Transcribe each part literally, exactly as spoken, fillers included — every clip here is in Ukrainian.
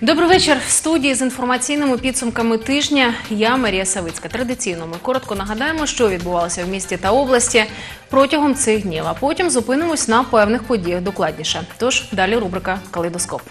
Добрий вечір. В студії з інформаційними підсумками тижня я, Марія Савицька. Традиційно ми коротко нагадаємо, що відбувалося в місті та області протягом цих днів, а потім зупинимось на певних подіях докладніше. Тож, далі рубрика «Калейдоскоп».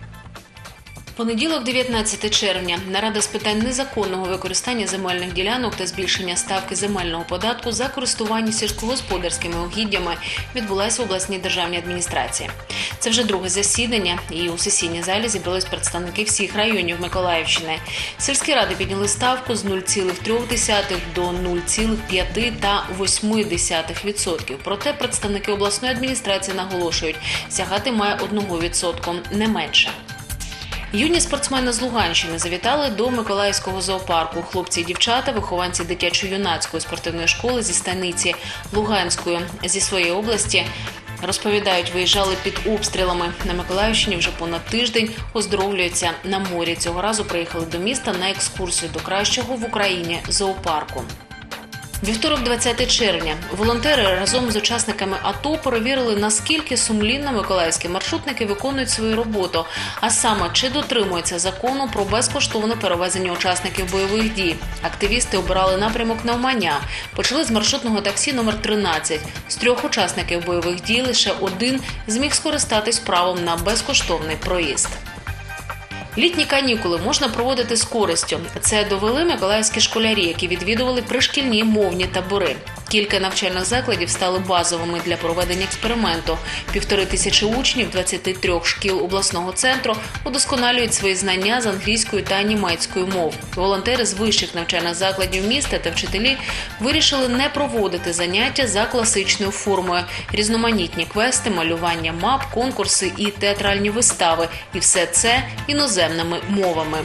Понеділок, дев'ятнадцяте червня. Нарада з питань незаконного використання земельних ділянок та збільшення ставки земельного податку за користування сільськогосподарськими угіддями відбулася в обласній державній адміністрації. Це вже друге засідання, і у сесійній залі зібрались представники всіх районів Миколаївщини. Сільські ради підняли ставку з нуль цілих три десятих до нуль цілих п'ять та восьми десятих відсотків. Проте представники обласної адміністрації наголошують, сягати має одного відсотка, не менше. Юні спортсмени з Луганщини завітали до Миколаївського зоопарку. Хлопці і дівчата, вихованці дитячо-юнацької спортивної школи зі станиці Луганської зі своєї області, розповідають, виїжджали під обстрілами. На Миколаївщині вже понад тиждень оздоровлюються на морі. Цього разу приїхали до міста на екскурсію до кращого в Україні зоопарку. Вівторок, двадцяте червня. Волонтери разом з учасниками АТО перевірили, наскільки сумлінно миколаївські маршрутники виконують свою роботу, а саме, чи дотримуються закону про безкоштовне перевезення учасників бойових дій. Активісти обирали напрямок Навмання. Почали з маршрутного таксі номер тринадцять. З трьох учасників бойових дій лише один зміг скористатись правом на безкоштовний проїзд. Літні канікули можна проводити з користю. Це довели миколаївські школярі, які відвідували пришкільні мовні табори. Кілька навчальних закладів стали базовими для проведення експерименту. Півтори тисячі учнів двадцяти трьох шкіл обласного центру удосконалюють свої знання з англійської та німецької мов. Волонтери з вищих навчальних закладів міста та вчителі вирішили не проводити заняття за класичною формою. Різноманітні квести, малювання мап, конкурси і театральні вистави. І все це іноземними мовами.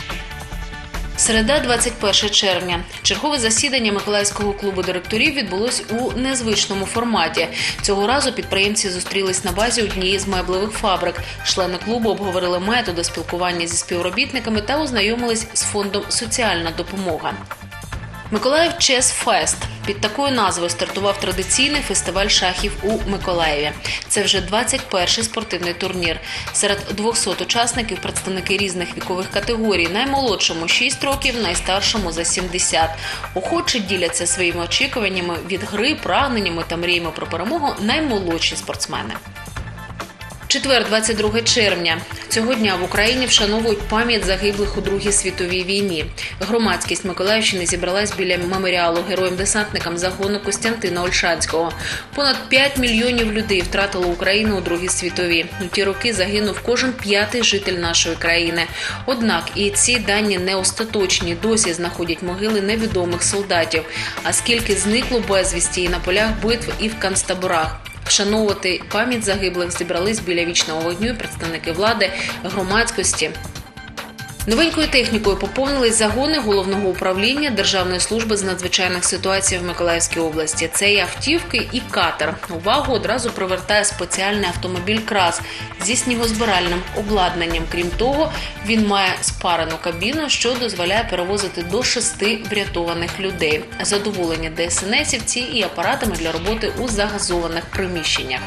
Середа, двадцять перше червня. Чергове засідання Миколаївського клубу директорів відбулось у незвичному форматі. Цього разу підприємці зустрілись на базі однієї з меблевих фабрик. Члени клубу обговорили методи спілкування зі співробітниками та ознайомились з фондом «Соціальна допомога». Миколаїв Чес Фест. Під такою назвою стартував традиційний фестиваль шахів у Миколаєві. Це вже двадцять перший спортивний турнір. Серед двохсот учасників представники різних вікових категорій. Наймолодшому – шість років, найстаршому – за сімдесят. Охочі діляться своїми очікуваннями від гри, прагненнями та мріями про перемогу наймолодші спортсмени. Четвер, двадцять друге червня. Цього дня в Україні вшановують пам'ять загиблих у Другій світовій війні. Громадськість Миколаївщини зібралась біля меморіалу героям-десантникам загону Костянтина Ольшанського. Понад п'ять мільйонів людей втратило Україну у Другій світовій. У ті роки загинув кожен п'ятий житель нашої країни. Однак і ці дані не остаточні. Досі знаходять могили невідомих солдатів. А скільки зникло безвісті і на полях битв, і в концтаборах. Вшановувати пам'ять загиблих зібрались біля вічного вогню представники влади, громадськості. Новенькою технікою поповнились загони Головного управління Державної служби з надзвичайних ситуацій в Миколаївській області. Це і автівки, і катер. Увагу одразу привертає спеціальний автомобіль «Крас» зі снігозбиральним обладнанням. Крім того, він має спарену кабіну, що дозволяє перевозити до шести врятованих людей. Задоволені ДСНСівці і апаратами для роботи у загазованих приміщеннях.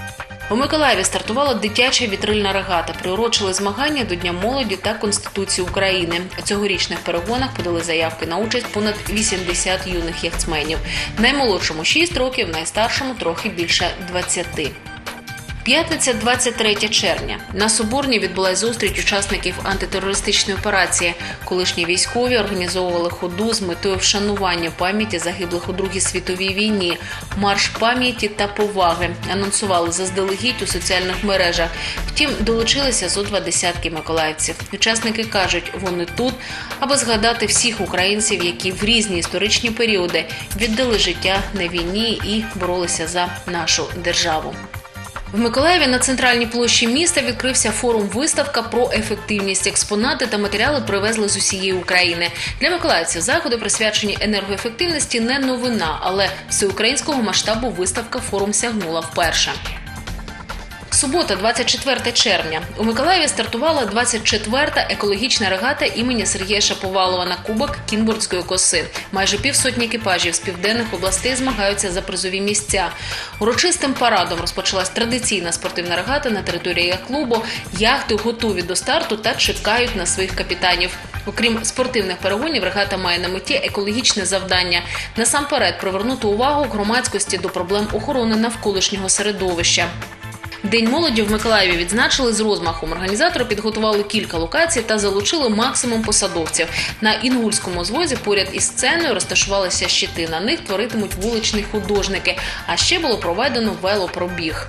У Миколаєві стартувала дитяча вітрильна регата. Приурочили змагання до Дня молоді та Конституції України. У цьогорічних перегонах подали заявки на участь понад вісімдесят юних яхтсменів. Наймолодшому – шість років, найстаршому – трохи більше двадцяти. П'ятниця, двадцять третє червня. На Соборній відбулась зустріч учасників антитерористичної операції. Колишні військові організовували ходу з метою вшанування пам'яті загиблих у Другій світовій війні. Марш пам'яті та поваги анонсували заздалегідь у соціальних мережах. Втім, долучилися зо два десятки миколаївців. Учасники кажуть, вони тут, аби згадати всіх українців, які в різні історичні періоди віддали життя на війні і боролися за нашу державу. В Миколаєві на центральній площі міста відкрився форум-виставка про ефективність. Експонати та матеріали привезли з усієї України. Для миколаївців заходи, присвячені енергоефективності, не новина, але всеукраїнського масштабу виставка форум сягнула вперше. Субота, двадцять четверте червня. У Миколаєві стартувала двадцять четверта екологічна регата імені Сергія Шаповалова на Кубок Кінбурзької коси. Майже півсотні екіпажів з південних областей змагаються за призові місця. Урочистим парадом розпочалась традиційна спортивна регата на території клубу. Яхти готові до старту та чекають на своїх капітанів. Окрім спортивних перегонів, регата має на меті екологічне завдання. Насамперед привернути увагу громадськості до проблем охорони навколишнього середовища. День молоді в Миколаєві відзначили з розмахом. Організатори підготували кілька локацій та залучили максимум посадовців. На Інгульському звозі поряд із сценою розташувалися щити. На них творитимуть вуличні художники. А ще було проведено велопробіг.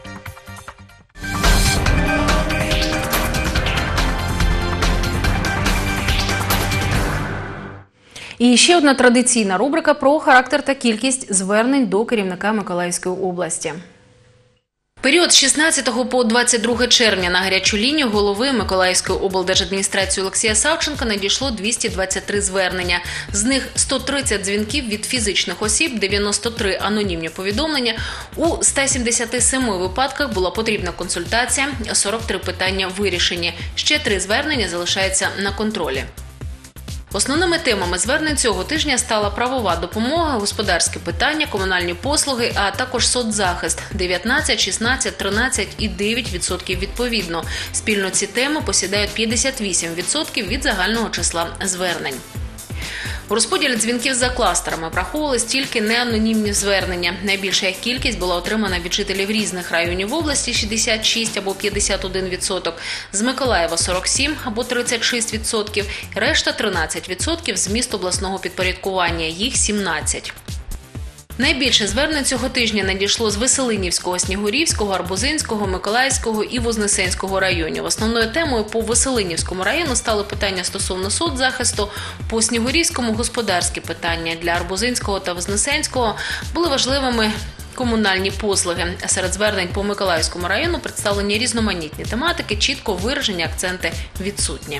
І ще одна традиційна рубрика про характер та кількість звернень до керівника Миколаївської області. Період з шістнадцятого по двадцять друге червня на гарячу лінію голови Миколаївської облдержадміністрації Олексія Савченка надійшло двісті двадцять три звернення. З них сто тридцять дзвінків від фізичних осіб, дев'яносто три анонімні повідомлення. У ста сімдесяти семи випадках була потрібна консультація, сорок три питання вирішені. Ще три звернення залишаються на контролі. Основними темами звернень цього тижня стала правова допомога, господарські питання, комунальні послуги, а також соцзахист – дев'ятнадцять, шістнадцять, тринадцять і дев'ять відсотків відповідно. Спільно ці теми посідають п'ятдесят вісім відсотків від загального числа звернень. У розподілі дзвінків за кластерами враховувались тільки неанонімні звернення. Найбільша їх кількість була отримана від жителів різних районів області – шістдесят шість або п'ятдесят один відсоток, з Миколаєва – сорок сім або тридцять шість відсотків, решта – тринадцять відсотків з міст обласного підпорядкування, їх сімнадцять. Найбільше звернень цього тижня надійшло з Веселинівського, Снігурівського, Арбузинського, Миколаївського і Вознесенського районів. Основною темою по Веселинівському району стали питання стосовно соцзахисту, по Снігурівському – господарські питання. Для Арбузинського та Вознесенського були важливими комунальні послуги. Серед звернень по Миколаївському району представлені різноманітні тематики, чітко виражені акценти відсутні.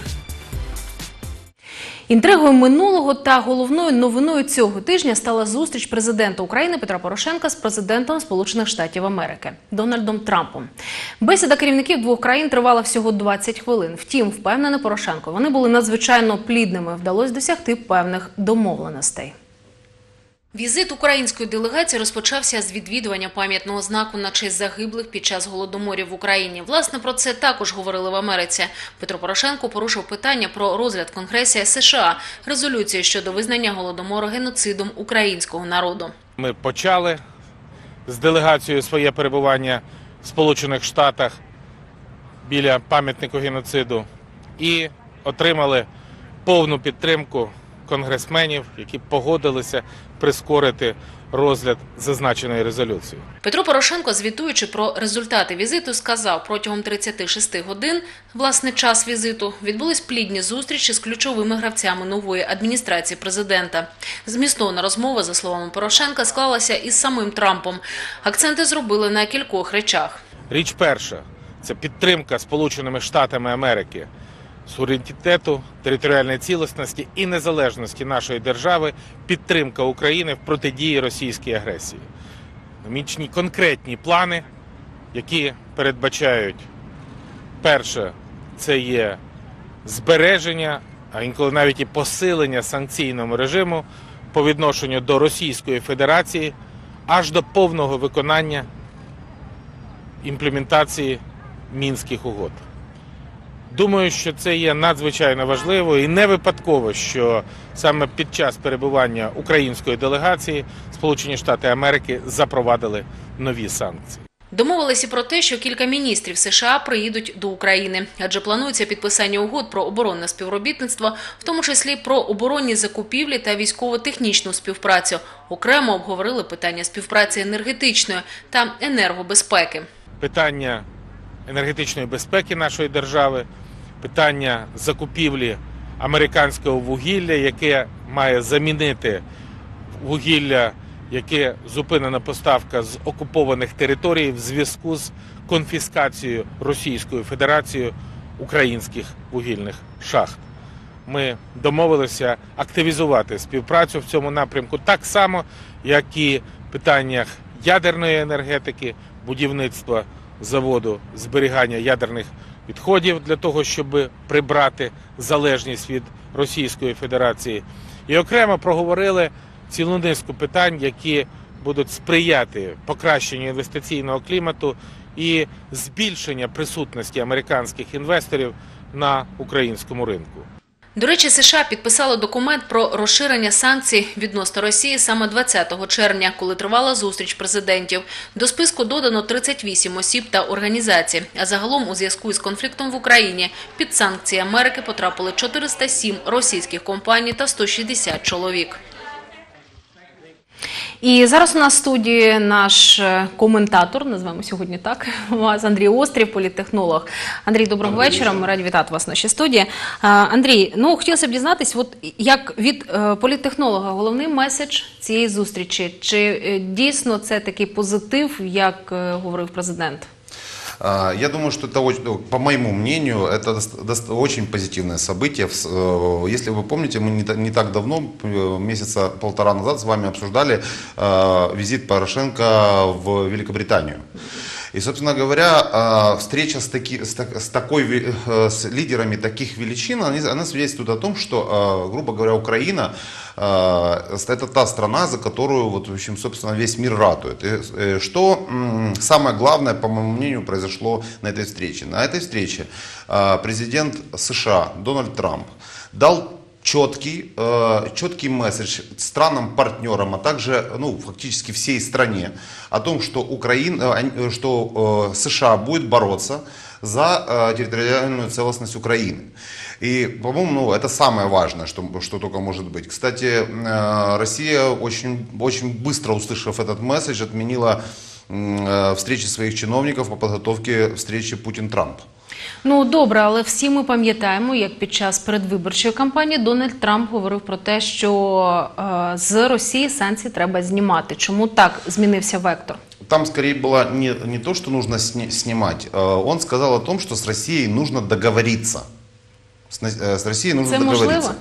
Інтригою минулого та головною новиною цього тижня стала зустріч президента України Петра Порошенка з президентом Сполучених Штатів Америки Дональдом Трампом. Бесіда керівників двох країн тривала всього двадцять хвилин. Втім, впевнений Порошенко, вони були надзвичайно плідними. Вдалося досягти певних домовленостей. Візит української делегації розпочався з відвідування пам'ятного знаку на честь загиблих під час голодоморів в Україні. Власне, про це також говорили в Америці. Петро Порошенко порушив питання про розгляд в Конгресі США резолюції щодо визнання голодомору геноцидом українського народу. Ми почали з делегацією своє перебування в Сполучених Штатах біля пам'ятнику геноциду і отримали повну підтримку конгресменів, які погодилися прискорити розгляд зазначеної резолюції. Петро Порошенко, звітуючи про результати візиту, сказав, протягом тридцяти шести годин, власне, час візиту, відбулись плідні зустрічі з ключовими гравцями нової адміністрації президента. Змістовна розмова, за словами Порошенка, склалася із самим Трампом. Акценти зробили на кількох речах. Річ перша – це підтримка Сполученими Штатами Америки суверенітету, територіальної цілісності і незалежності нашої держави, підтримка України в протидії російській агресії. Намічені конкретні плани, які передбачають, перше, це є збереження, а інколи навіть і посилення санкційного режиму по відношенню до Російської Федерації, аж до повного виконання імплементації Мінських угод. Думаю, що це є надзвичайно важливо і не випадково, що саме під час перебування української делегації Сполучені Штати Америки запровадили нові санкції. Домовилися про те, що кілька міністрів США приїдуть до України, адже планується підписання угод про оборонне співробітництво, в тому числі про оборонні закупівлі та військово-технічну співпрацю. Окремо обговорили питання співпраці енергетичної та енергобезпеки. Питання енергетичної безпеки нашої держави, питання закупівлі американського вугілля, яке має замінити вугілля, яке зупинена поставка з окупованих територій в зв'язку з конфіскацією Російською Федерацією українських вугільних шахт. Ми домовилися активізувати співпрацю в цьому напрямку так само, як і в питаннях ядерної енергетики, будівництва заводу зберігання ядерних відходів для того, щоб прибрати залежність від Російської Федерації. І окремо проговорили цілу низку питань, які будуть сприяти покращенню інвестиційного клімату і збільшення присутності американських інвесторів на українському ринку. До речі, США підписало документ про розширення санкцій відносно Росії саме двадцятого червня, коли тривала зустріч президентів. До списку додано тридцять вісім осіб та організацій. А загалом у зв'язку із конфліктом в Україні під санкції Америки потрапили чотириста сім російських компаній та сто шістдесят чоловік. І зараз у нас в студії наш коментатор, називаємо сьогодні так, у вас Андрій Острів, політтехнолог. Андрій, доброго Андрій, вечора, ми раді вітати вас в нашій студії. Андрій, ну хотілося б дізнатись, от як від політтехнолога головний меседж цієї зустрічі, чи дійсно це такий позитив, як говорив президент? Я думаю, что это, по моему мнению, это очень позитивное событие. Если вы помните, мы не так давно, месяца полтора назад, с вами обсуждали визит Порошенко в Великобританию. И, собственно говоря, встреча с, таки, с, с, такой, с лидерами таких величин, она свидетельствует о том, что, грубо говоря, Украина это та страна, за которую, вот, в общем, собственно, весь мир ратует. И что самое главное, по моему мнению, произошло на этой встрече? На этой встрече президент США Дональд Трамп дал четкий, четкий месседж странам-партнерам, а также, ну, фактически всей стране о том, что, Украина, что США будет бороться за территориальную целостность Украины. И, по-моему, ну, это самое важное, что, что только может быть. Кстати, Россия, очень, очень быстро услышав этот месседж, отменила встречи своих чиновников по подготовке встречи Путин-Трамп. Ну, добре, але всі ми пам'ятаємо, як під час передвиборчої кампанії Дональд Трамп говорив про те, що е, з Росії санкції треба знімати. Чому так змінився вектор? Там скорее было не, не то, что нужно сни, снимать. Он сказал о том, что с Россией нужно договориться. С, с Россией нужно Это договориться. можливо?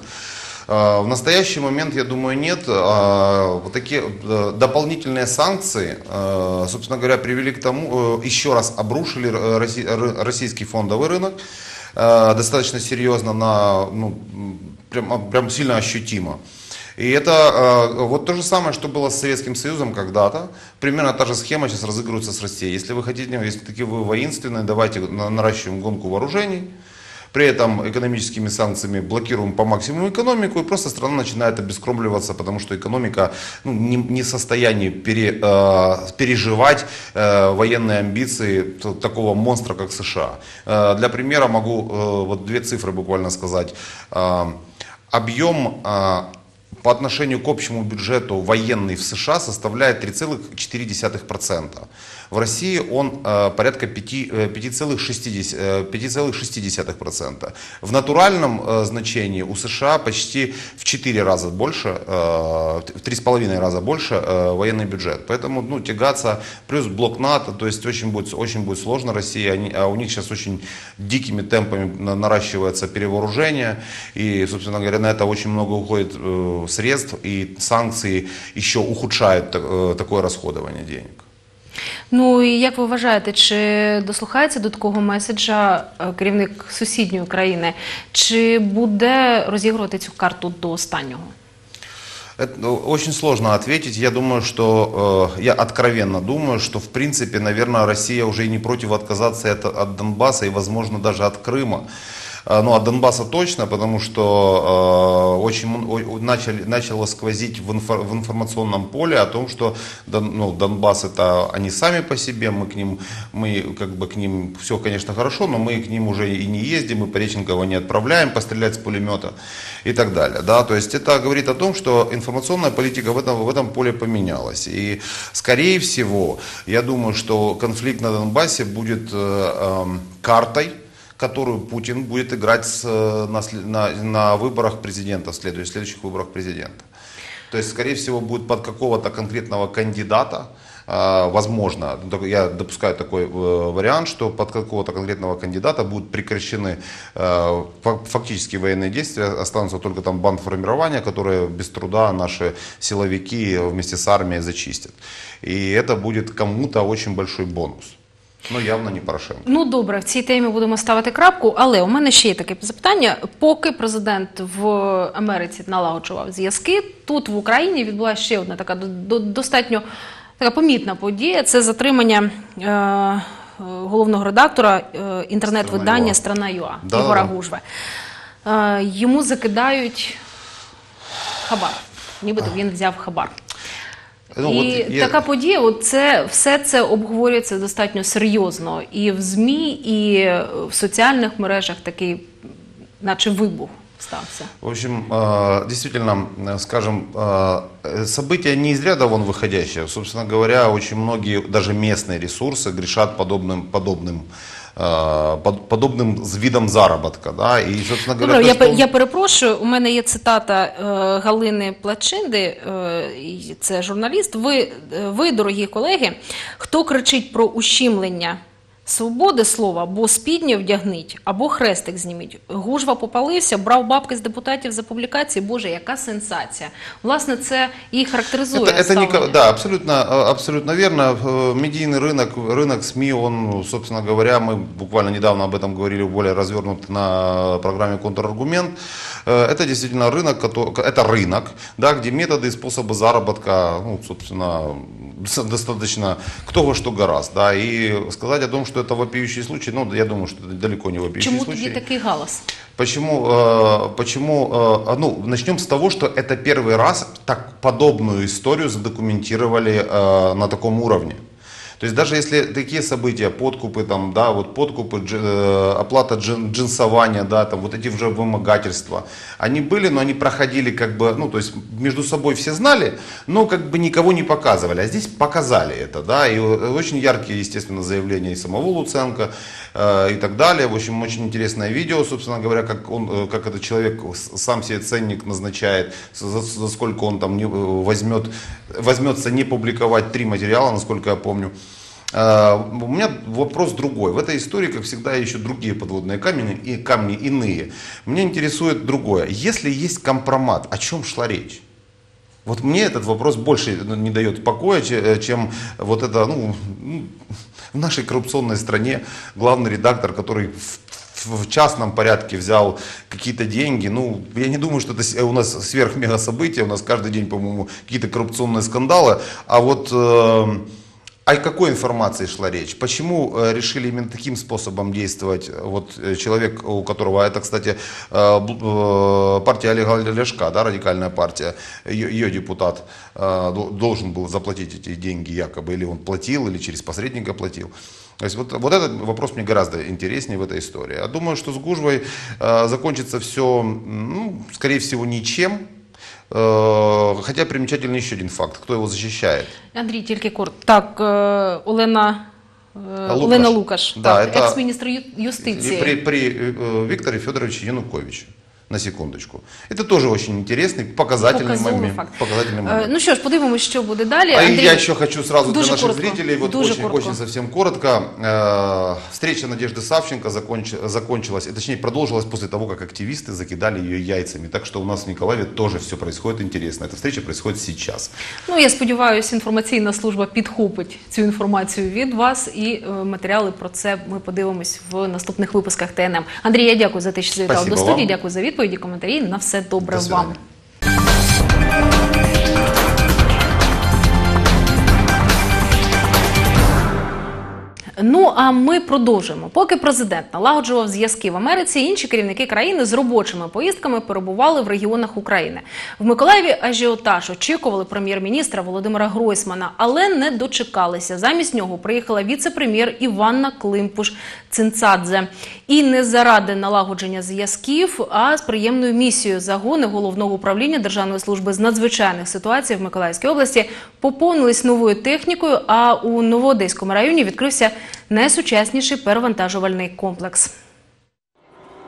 В настоящий момент, я думаю, нет. Вот такие дополнительные санкции, собственно говоря, привели к тому, еще раз обрушили российский фондовый рынок достаточно серьезно, на, ну, прям, прям сильно ощутимо. И это вот то же самое, что было с Советским Союзом когда-то. Примерно та же схема сейчас разыгрывается с Россией. Если вы хотите, если такие вы воинственные, давайте наращиваем гонку вооружений. При этом экономическими санкциями блокируем по максимуму экономику, и просто страна начинает обескровливаться, потому что экономика, ну, не, не в состоянии пере, э, переживать э, военные амбиции такого монстра, как США. Э, для примера могу э, вот две цифры буквально сказать. Э, объем э, по отношению к общему бюджету военный в США составляет три целых четыре десятых процента. В России он э, порядка пять целых шесть десятых процента. В натуральном э, значении у США почти в четыре раза больше, э, в три с половиной раза больше э, военный бюджет. Поэтому, ну, тягаться, плюс блок НАТО, то есть очень будет, очень будет сложно России, они, а у них сейчас очень дикими темпами наращивается перевооружение, и, собственно говоря, на это очень много уходит э, средств, и санкции еще ухудшают э, такое расходование денег. Ну і як ви вважаєте, чи дослухається до такого меседжа керівник сусідньої країни, чи буде розігрувати цю карту до останнього? Это очень сложно ответить. Я думаю, что, я откровенно думаю, что, в принципе, наверное, Россия уже и не против отказаться от, от Донбасса и, возможно, даже от Крыма. Ну, от Донбасса точно, потому что э, очень начали, начало сквозить в, инфор, в информационном поле о том, что, ну, Донбасс это они сами по себе, мы к ним, мы как бы к ним, все, конечно, хорошо, но мы к ним уже и не ездим, мы Пореченкова не отправляем пострелять с пулемета и так далее. Да? То есть это говорит о том, что информационная политика в этом, в этом поле поменялась. И, скорее всего, я думаю, что конфликт на Донбассе будет э, э, картой, которую Путин будет играть с, на, на, на выборах президента, в следующих, следующих выборах президента. То есть, скорее всего, будет под какого-то конкретного кандидата, э, возможно, я допускаю такой э, вариант, что под какого-то конкретного кандидата будут прекращены э, фактически военные действия, останутся только там бандформирования, которые без труда наши силовики вместе с армией зачистят. И это будет кому-то очень большой бонус. Но явно не Порошенко. Ну, добре, в цій темі будемо ставити крапку, але у мене ще є таке запитання. Поки президент в Америці налагоджував зв'язки, тут в Україні відбулася ще одна така до- достатньо така помітна подія. Це затримання е, головного редактора е, інтернет-видання «Страна.ЮА» Да, Ігора да. Гужви. Е, йому закидають хабар, нібито він взяв хабар. Ну, І вот я- така подія, от це, все це обговорюється достатньо серйозно. І в ЗМІ, і в соціальних мережах такий, наче вибух стався. В общем, э, действительно, э, скажем, э, события не из ряда вон выходящие. Собственно говоря, очень многие, даже местные ресурсы грешат подобным, подобным, э, под- подобным видом заработка. Да? И, собственно говоря, Добре, то, я, что пе- он- я перепрошую, у мене є цитата е, Галини Плачинди, е, і це журналіст. Ви, е, ви, дорогі колеги, хто кричить про ущемлення свободи слова, або спідню вдягніть, або хрестик зніміть. Гужва попалився, брав бабки з депутатів за публікації. Боже, яка сенсація. Власне, це і характеризує Это, это не, ставлення. да, абсолютно, э, абсолютно верно. Э, Медийный рынок, рынок СМИ, он, собственно говоря, мы буквально недавно об этом говорили более развернуто на программе «Контраргумент». Э, Это действительно рынок, кото- это рынок, да, где методы и способы заработка, ну, собственно, достаточно кто во что гораст. Да, и сказать о том, что это вопиющий случай, ну, я думаю, что это далеко не вопиющий Чому случай. тоді такий галас? Почему, э, почему э, ну, начнем с того, что это первый раз так подобную историю задокументировали э, на таком уровне. То есть даже если такие события, подкупы, там, да, вот подкупы, дж, э, оплата джин, джинсования, да, там, вот эти уже вымогательства, они были, но они проходили как бы, ну, то есть между собой все знали, но как бы никого не показывали, а здесь показали это, да, и очень яркие, естественно, заявления и самого Луценко, э, и так далее. В общем, очень интересное видео, собственно говоря, как он, э, как этот человек с- сам себе ценник назначает, за, за сколько он там не, э, возьмет, возьмется не публиковать три материала, насколько я помню. Э, У меня вопрос другой. В этой истории, как всегда, еще другие подводные камни, и камни иные. Меня интересует другое. Если есть компромат, о чем шла речь? Вот мне этот вопрос больше не дает покоя, че- чем вот это, ну, ну, в нашей коррупционной стране главный редактор, который в, в- в частном порядке взял какие-то деньги. Ну, я не думаю, что это с- у нас сверхмега событие, у нас каждый день, по-моему, какие-то коррупционные скандалы. А вот э, о какой информации шла речь? Почему э, решили именно таким способом действовать? Вот э, человек, у которого, это, кстати, э, бл- э, партия Олега Ляшка, да, радикальная партия, ее, ее депутат э, дол- должен был заплатить эти деньги якобы, или он платил, или через посредника платил. То есть вот, вот этот вопрос мне гораздо интереснее в этой истории. Я думаю, что с Гужвой э, закончится все, ну, скорее всего, ничем. Э, Хотя примечательный еще один факт, кто его защищает. Андрій, тільки коротко. Так, е, Олена, е, Лукаш. Олена Лукаш, Да, так, это- екс-міністр ю- юстиції. И При, при э, Викторе Федоровиче Януковиче. На секундочку. Это тоже очень интересный, показательный Показовий момент. факт. Показательный Е, момент. Ну що ж, подивимось, що буде далі. А Андрій, я еще хочу сразу для дуже наших коротко, зрителей, вот дуже очень, коротко. очень совсем коротко. Э, Встреча Надежды Савченко законч- закончилась, и, точнее продолжилась после того, как активисты закидали ее яйцами. Так что у нас в Николаеве тоже все происходит интересно. Эта встреча происходит сейчас. Ну, я сподіваюся, інформаційна служба підхопить цю інформацію від вас, і е, матеріали про це ми подивимось в наступних випусках Т Н М. Андрій, я дякую за те, що завітав Спасибо до студії, вам. дякую за відповіді, коментарі. На все добре До вам. свидания. Ну, а ми продовжуємо. Поки президент налагоджував зв'язки в Америці, інші керівники країни з робочими поїздками перебували в регіонах України. В Миколаєві ажіотаж, очікували прем'єр-міністра Володимира Гройсмана, але не дочекалися. Замість нього приїхала віце-прем'єр Іванна Климпуш-Цинцадзе. І не заради налагодження зв'язків, а з приємною місією. Загони Головного управління Державної служби з надзвичайних ситуацій в Миколаївській області поповнились новою технікою, а у Новоодеському районі відкрився найсучасніший перевантажувальний комплекс.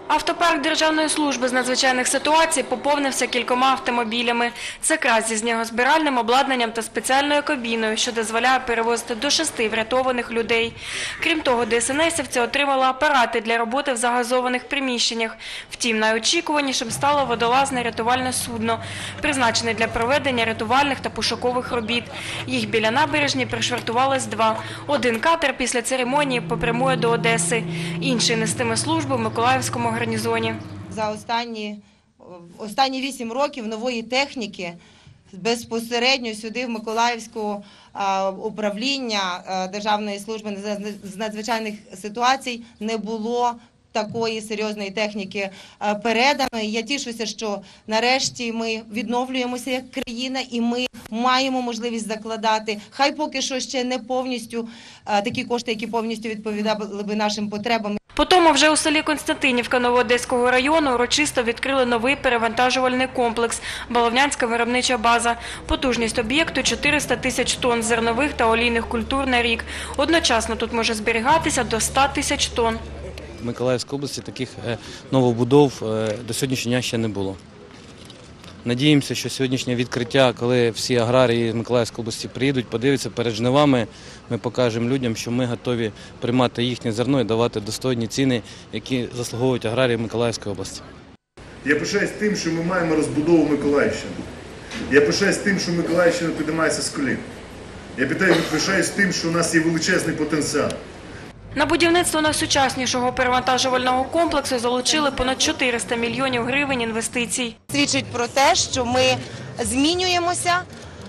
Автопарк Державної служби з надзвичайних ситуацій поповнився кількома автомобілями. Це краз зі снігозбиральним обладнанням та спеціальною кабіною, що дозволяє перевозити до шести врятованих людей. Крім того, ДСНСівці отримали апарати для роботи в загазованих приміщеннях. Втім, найочікуванішим стало водолазне рятувальне судно, призначене для проведення рятувальних та пошукових робіт. Їх біля набережні пришвартувалось два. Один катер після церемонії попрямує до Одеси, інший нестиме службу в Миколаївському гарнізоні. За останні, останні вісім років нової техніки безпосередньо сюди в Миколаївське управління Державної служби з надзвичайних ситуацій не було такої серйозної техніки передано. Я тішуся, що нарешті ми відновлюємося як країна і ми маємо можливість закладати, хай поки що ще не повністю такі кошти, які повністю відповідали би нашим потребам. Потім вже у селі Константинівка Новоодеського району урочисто відкрили новий перевантажувальний комплекс – Баловнянська виробнича база. Потужність об'єкту – чотириста тисяч тонн зернових та олійних культур на рік. Одночасно тут може зберігатися до ста тисяч тонн. В Миколаївській області таких новобудов до сьогоднішнього дня ще не було. Надіємося, що сьогоднішнє відкриття, коли всі аграрії з Миколаївської області приїдуть, подивляться перед жнивами, ми покажемо людям, що ми готові приймати їхнє зерно і давати достойні ціни, які заслуговують аграрії Миколаївської області. Я пишаюсь тим, що ми маємо розбудову Миколаївщини. Я пишаюсь тим, що Миколаївщина піднімається з колін. Я пишаюсь тим, що у нас є величезний потенціал. На будівництво найсучаснішого перевантажувального комплексу залучили понад чотириста мільйонів гривень інвестицій. Свідчить про те, що ми змінюємося,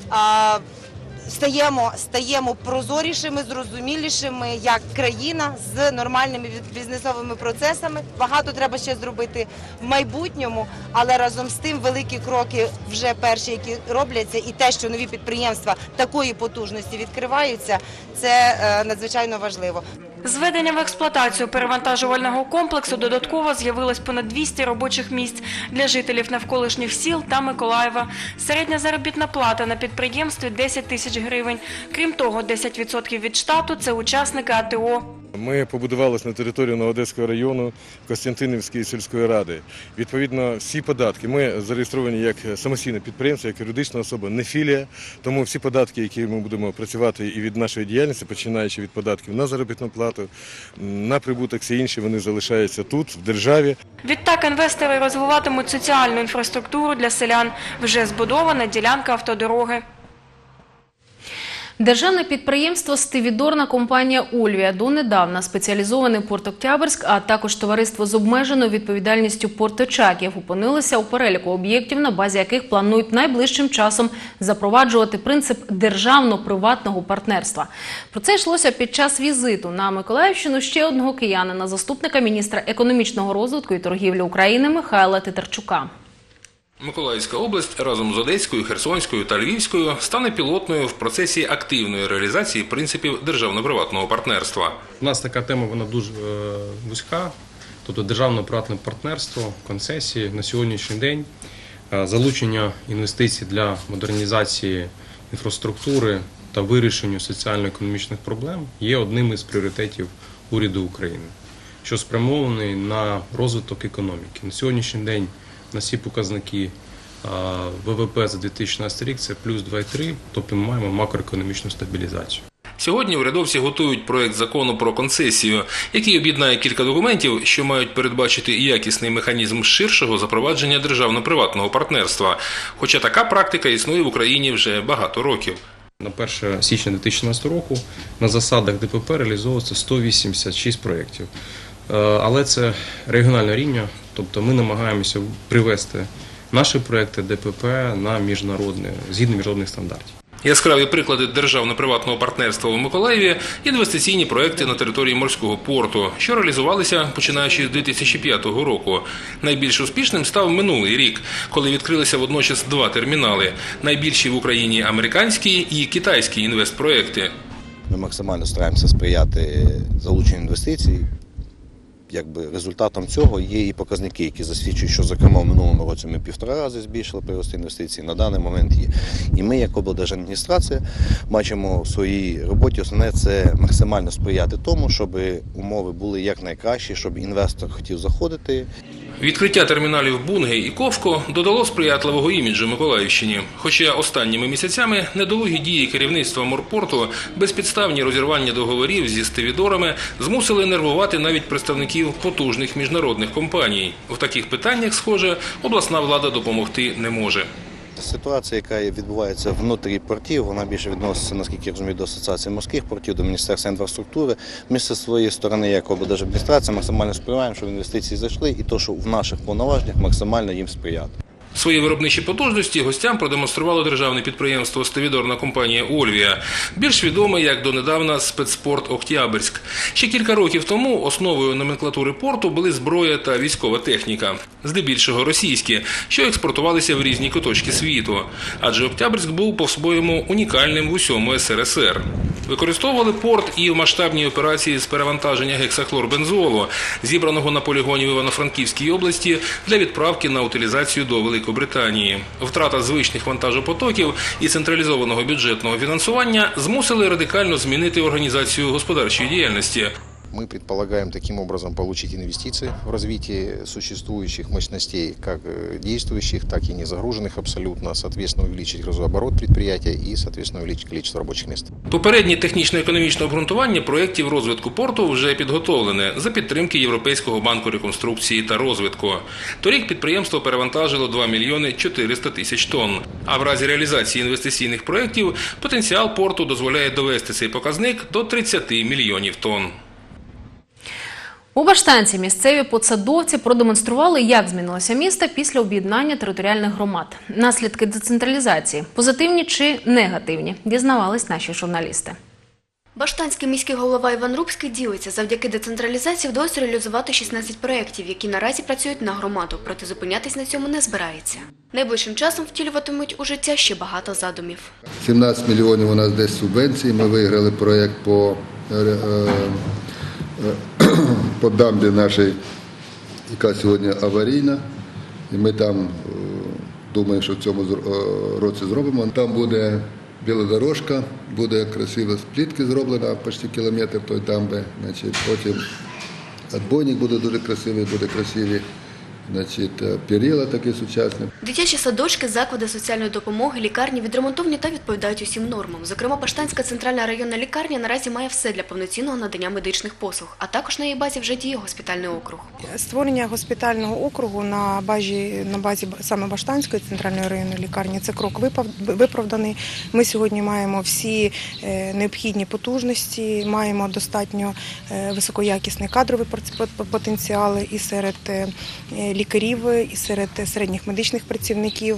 стаємо, стаємо прозорішими, зрозумілішими як країна з нормальними бізнесовими процесами. Багато треба ще зробити в майбутньому, але разом з тим великі кроки вже перші, які робляться, і те, що нові підприємства такої потужності відкриваються, це надзвичайно важливо. З введенням в експлуатацію перевантажувального комплексу додатково з'явилось понад двісті робочих місць для жителів навколишніх сіл та Миколаєва. Середня заробітна плата на підприємстві – десять тисяч гривень. Крім того, десять відсотків від штату – це учасники А Т О. Ми побудувалися на території Новоодеського району Костянтинівської сільської ради. Відповідно, всі податки, ми зареєстровані як самостійне підприємство, як юридична особа, не філія, тому всі податки, які ми будемо працювати і від нашої діяльності, починаючи від податків на заробітну плату, на прибуток, всі інші, вони залишаються тут, в державі. Відтак інвестори розвиватимуть соціальну інфраструктуру для селян. Вже збудована ділянка автодороги. Державне підприємство «Стивідорна компанія Ольвія», донедавна спеціалізований порт Октябрьськ, а також товариство з обмеженою відповідальністю порт Очаків опинилися у переліку об'єктів, на базі яких планують найближчим часом запроваджувати принцип державно-приватного партнерства. Про це йшлося під час візиту на Миколаївщину ще одного киянина, заступника міністра економічного розвитку і торгівлі України Михайла Титарчука. Миколаївська область разом з Одеською, Херсонською та Львівською стане пілотною в процесі активної реалізації принципів державно-приватного партнерства. У нас така тема, вона дуже вузька, тобто державно-приватне партнерство, концесії на сьогоднішній день, залучення інвестицій для модернізації інфраструктури та вирішення соціально-економічних проблем є одним із пріоритетів уряду України, що спрямований на розвиток економіки. На сьогоднішній день на всі показники В В П за дві тисячі шістнадцятий рік – це плюс два цілих три десятих, тобто ми маємо макроекономічну стабілізацію. Сьогодні урядовці готують проєкт закону про концесію, який об'єднає кілька документів, що мають передбачити якісний механізм ширшого запровадження державно-приватного партнерства. Хоча така практика існує в Україні вже багато років. На перше січня дві тисячі шістнадцятого року на засадах Д П П реалізовується сто вісімдесят шість проєктів. Але це регіональне рівня, тобто ми намагаємося привести наші проєкти Д П П на міжнародне, згідно міжнародних стандартів. Яскраві приклади державно-приватного партнерства у Миколаєві – інвестиційні проекти на території морського порту, що реалізувалися починаючи з дві тисячі п'ятого року. Найбільш успішним став минулий рік, коли відкрилися водночас два термінали – найбільші в Україні американські і китайські інвестпроекти. Ми максимально стараємося сприяти залученню інвестицій якби, результатом цього є і показники, які засвідчують, що, зокрема, в минулому році ми півтора рази збільшили прирост інвестицій, на даний момент є. І ми, як облдержадміністрація, бачимо в своїй роботі, основне, це максимально сприяти тому, щоб умови були якнайкращі, щоб інвестор хотів заходити. Відкриття терміналів Бунгей і Ковшко додало сприятливого іміджу Миколаївщині. Хоча останніми місяцями недолугі дії керівництва морпорту, безпідставні розірвання договорів зі стивідорами змусили нервувати навіть представників потужних міжнародних компаній. В таких питаннях, схоже, обласна влада допомогти не може. Ситуація, яка відбувається внутрі портів, вона більше відноситься, наскільки я розумію, до Асоціації морських портів, до Міністерства інфраструктури. Ми зі своєї сторони, як облдержадміністрація, максимально сприяємо, щоб інвестиції зайшли, і то, що в наших повноваженнях, максимально їм сприяти. Свої виробничі потужності гостям продемонструвало державне підприємство «Стивідорна компанія Ольвія», більш відоме як донедавна «Спецпорт Октябрьськ». Ще кілька років тому основою номенклатури порту були зброя та військова техніка, здебільшого російські, що експортувалися в різні куточки світу. Адже Октябрьськ був по-своєму унікальним в усьому ес ер ес ер. Використовували порт і в масштабній операції з перевантаження гексахлорбензолу, зібраного на полігоні в Івано-Франківській області для відправки на утилізацію до Великобританії. Втрата звичних вантажопотоків і централізованого бюджетного фінансування змусили радикально змінити організацію господарчої діяльності. Мы предполагаем таким образом получить инвестиции в развитие существующих мощностей, как действующих, так и не загруженных абсолютно, соответственно увеличить грузооборот предприятия и, соответственно, увеличить количество рабочих мест. Попереднє технічно-економічне обґрунтування проєктів розвитку порту вже підготовлене за підтримки Європейського банку реконструкції та розвитку. Торік підприємство перевантажило два мільйони чотириста тисяч тонн. А в разі реалізації інвестиційних проєктів потенціал порту дозволяє довести цей показник до тридцяти мільйонів тонн. У Баштанці місцеві посадовці продемонстрували, як змінилося місто після об'єднання територіальних громад. Наслідки децентралізації – позитивні чи негативні – дізнавались наші журналісти. Баштанський міський голова Іван Рубський ділиться, завдяки децентралізації вдалося реалізувати шістнадцять проєктів, які наразі працюють на громаду, проте зупинятись на цьому не збирається. Найближчим часом втілюватимуть у життя ще багато задумів. сімнадцять мільйонів у нас десь субвенцій, ми виграли проєкт по, по дамбі нашій, яка сьогодні аварійна, і ми там думаємо, що в цьому році зробимо. Там буде білодорожка, буде красива плітка зроблена, почти кілометр той дамби. Значить, потім відбойник буде дуже красивий, буде красивий. Значить, перила такі сучасні. Дитячі садочки, заклади соціальної допомоги, лікарні відремонтовані та відповідають усім нормам. Зокрема, Баштанська центральна районна лікарня наразі має все для повноцінного надання медичних послуг, а також на її базі вже діє госпітальний округ. Створення госпітального округу на базі, на базі саме Баштанської центральної районної лікарні – це крок виправданий. Ми сьогодні маємо всі необхідні потужності, маємо достатньо високоякісний кадровий потенціал і серед лікарів, і серед середніх медичних працівників.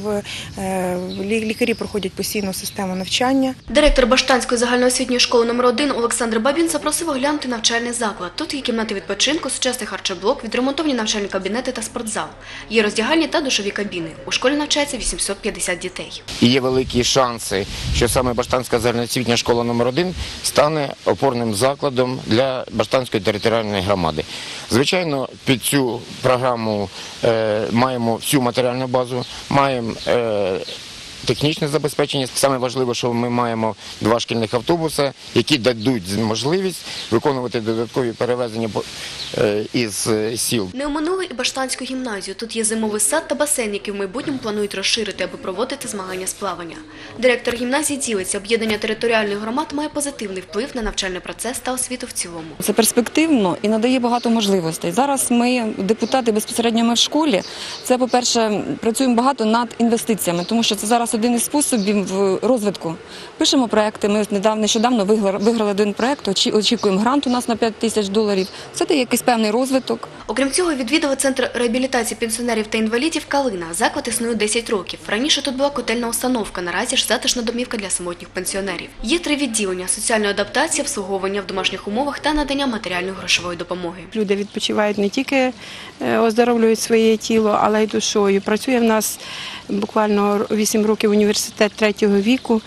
Лікарі проходять постійну систему навчання. Директор Баштанської загальноосвітньої школи номер один Олександр Бабін запросив оглянути навчальний заклад. Тут є кімнати відпочинку, сучасний харчоблок, відремонтовані навчальні кабінети та спортзал. Є роздягальні та душові кабіни. У школі навчається вісімсот п'ятдесят дітей. І є великі шанси, що саме Баштанська загальноосвітня школа номер один стане опорним закладом для Баштанської територіальної громади. Звичайно, під цю програму е, маємо всю матеріальну базу, маємо е, технічне забезпечення. Саме важливо, що ми маємо два шкільних автобуси, які дадуть можливість виконувати додаткові перевезення із сіл. Не оминули і Баштанську гімназію. Тут є зимовий сад та басейн, який в майбутньому планують розширити, аби проводити змагання з плавання. Директор гімназії ділиться, об'єднання територіальних громад має позитивний вплив на навчальний процес та освіту в цілому. Це перспективно і надає багато можливостей. Зараз ми, депутати безпосередньо ми в школі, це, по-перше, працюємо багато над інвестиціями, тому що це зараз один із способів розвитку. Пишемо проекти, ми недавно, нещодавно виграли один проект, очікуємо грант у нас на п'ять тисяч доларів. Це дає якийсь певний розвиток. Окрім цього, відвідав центр реабілітації пенсіонерів та інвалідів «Калина». Заклад існує десять років. Раніше тут була котельна установка, наразі ж затишна домівка для самотніх пенсіонерів. Є три відділення – соціальної адаптації, обслуговування в домашніх умовах та надання матеріальної грошової допомоги. Люди відпочивають не тільки оздоровлюють своє тіло, але й душою. Працює в нас буквально вісім років університет третього віку.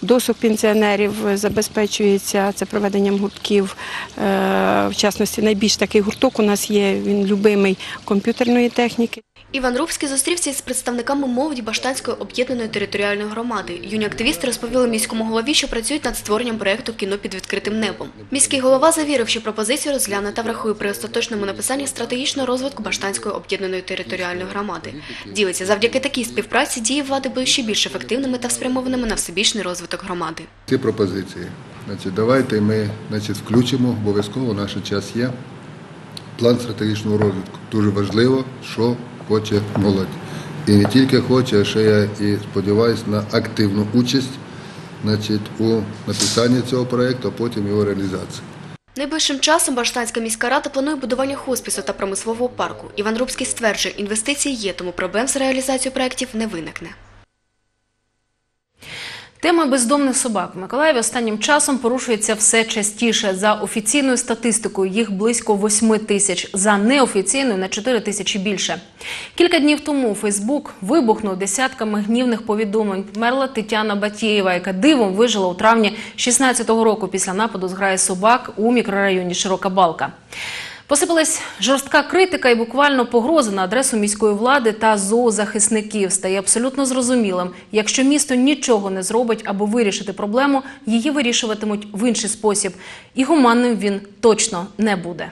досуг пенсіонерів забезпечується це проведенням гуртків. В частності, найбільш такий гурток у нас є, він любимий, комп'ютерної техніки. Іван Рубський зустрівся із представниками молоді Баштанської об'єднаної територіальної громади. Юні активісти розповіли міському голові, що працюють над створенням проєкту «Кіно під відкритим небом». Міський голова завірив, що пропозицію розгляне та врахує при остаточному написанні стратегічного розвитку Баштанської об'єднаної територіальної громади. Ділиться, завдяки такій співпраці дії влади будуть ще більш ефективними та спрямованими на всебічний розвиток громади. Ці пропозиції, значить, давайте ми, значить, включимо, обов'язково наш час є. План стратегічного розвитку. Дуже важливо, що хоче молодь. І не тільки хоче, а ще я і сподіваюся на активну участь, значить, у написанні цього проєкту, а потім його реалізації. Найближчим часом Баштанська міська рада планує будування хоспісу та промислового парку. Іван Рубський стверджує, інвестиції є, тому проблем з реалізацією проєктів не виникне. Тема бездомних собак в Миколаєві останнім часом порушується все частіше. За офіційною статистикою їх близько восьми тисяч, за неофіційною – на чотири тисячі більше. Кілька днів тому Фейсбук вибухнув десятками гнівних повідомлень. Померла Тетяна Батєєва, яка дивом вижила у травні шістнадцятого року після нападу зграї собак у мікрорайоні Широка Балка. Посипалась жорстка критика і буквально погрози на адресу міської влади та зоозахисників. Стає абсолютно зрозумілим, якщо місто нічого не зробить, аби вирішити проблему, її вирішуватимуть в інший спосіб. І гуманним він точно не буде.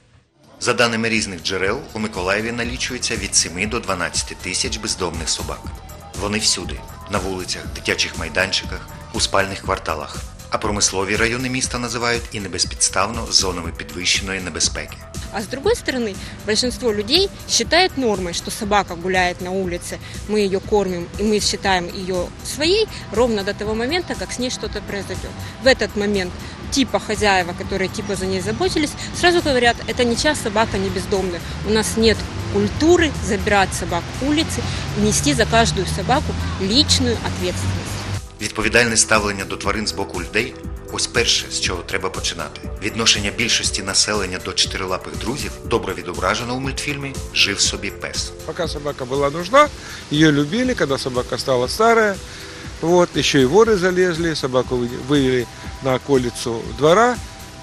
За даними різних джерел, у Миколаєві налічується від семи до дванадцяти тисяч бездомних собак. Вони всюди – на вулицях, дитячих майданчиках, у спальних кварталах. А промислові райони міста називають і небезпідставно зонами підвищеної небезпеки. А с другой стороны, большинство людей считает нормой, что собака гуляет на улице, мы ее кормим и мы считаем ее своей ровно до того момента, как с ней что-то произойдет. В этот момент типа хозяева, которые типа за ней заботились, сразу говорят, это ничья собака, не бездомная. У нас нет культуры забирать собак с улицы и нести за каждую собаку личную ответственность. Відповідальне ставлення до тварин з боку людей – ось перше, з чого треба починати. Відношення більшості населення до чотирилапих друзів добре відображено у мультфільмі «Жив собі пес». Пока собака была нужна, ее любили, когда собака стала старая, вот, еще и воры залезли, собаку вывели на околицу двора,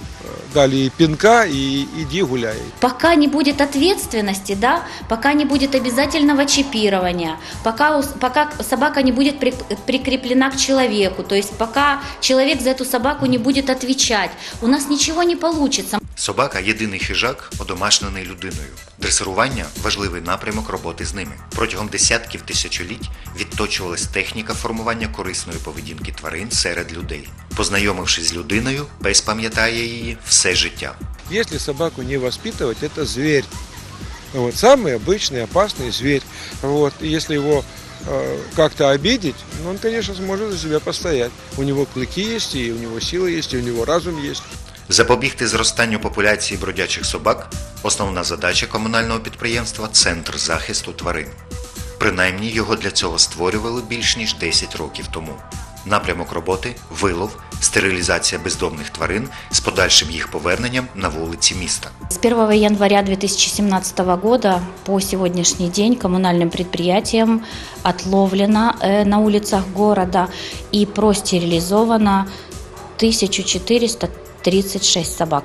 дали ей пинка и иди гуляй. Пока не будет ответственности, да, пока не будет обязательного чипирования, пока, пока собака не будет при, прикреплена к человеку, то есть пока человек за эту собаку не будет отвечать, у нас ничего не получится. Собака – єдиний хижак, одомашнений людиною. Дресирування – важливий напрямок роботи з ними. Протягом десятків тисячоліть відточувалась техніка формування корисної поведінки тварин серед людей. Познайомившись з людиною, пес пам'ятає її все життя. Если собаку не воспитывать, это зверь. Вот, самый обычный, опасный зверь. Вот, если его э, как-то обидеть, ну, он, конечно, сможет за себя постоять. У него клыки есть, и у него сила есть, и у него разум есть. Запобігти зростанню популяції бродячих собак – основна задача комунального підприємства «Центр захисту тварин». Принаймні, його для цього створювали більш ніж десять років тому. Напрямок роботи – вилов, стерилізація бездомних тварин з подальшим їх поверненням на вулиці міста. С первого января две тысячи семнадцатого года по сегодняшний день коммунальным предприятием отловлено на улицах города и простерилизовано тысяча четыреста тридцать шесть собак.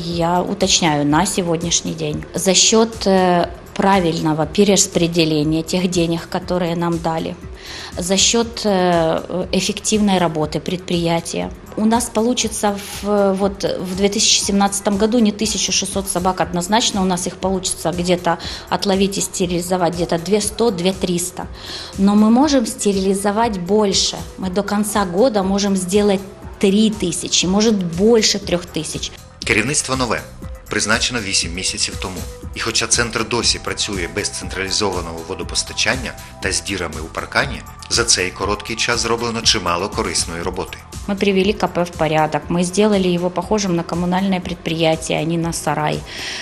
Я уточняю, на сегодняшний день. За счет правильного перераспределения тех денег, которые нам дали, за счет эффективной работы предприятия. У нас получится в, вот, в две тысячи семнадцатом году не тысяча шестьсот собак однозначно, у нас их получится где-то отловить и стерилизовать где-то двести - две тысячи триста. Но мы можем стерилизовать больше. Мы до конца года можем сделать три тисячі, може більше трьох тисяч. Керівництво нове. Призначено вісім місяців тому. І хоча центр досі працює без централізованого водопостачання та з дірами у паркані, за цей короткий час зроблено чимало корисної роботи. Мы привели КП в порядок, мы сделали его похожим на коммунальное предприятие, а не на сарай.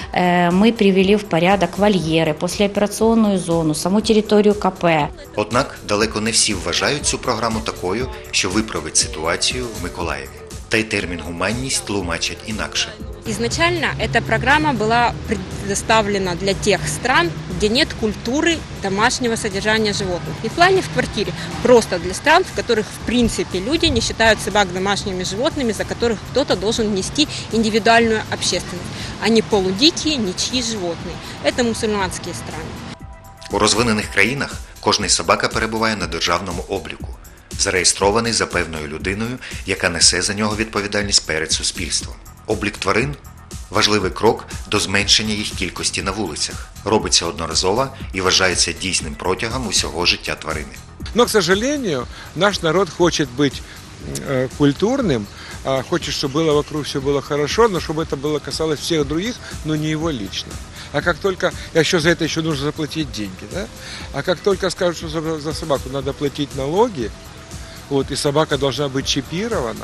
Мы привели в порядок вольеры, послеоперационную зону, саму територію КП. Однак далеко не всі вважають цю програму такою, що виправить ситуацію в Миколаєві. Та й термін «гуманність» тлумачать інакше. Изначально эта программа была предоставлена для тех стран, где нет культуры домашнего содержания животных. Не в плане в квартире, просто для стран, в которых в принципе люди не считают собак домашними животными, за которых кто-то должен нести индивидуальную общественность, а не полудикие, ничьи животные. Это мусульманские страны. У розвинених країнах кожний собака перебуває на державному обліку, зареєстрований за певною людиною, яка несе за нього відповідальність перед суспільством. Облік тварин – важливий крок до зменшення їх кількості на вулицях, робиться одноразово і вважається дійсним протягом усього життя тварини. Но, к сожалению, наш народ хочет быть э, культурным, а хочет, чтобы было вокруг все было хорошо, но чтобы это было касалось всех других, но не его лично. А как только, а еще за это еще нужно заплатить деньги, да? А как только скажут, что за, за собаку надо платить налоги, вот, и собака должна быть чипирована,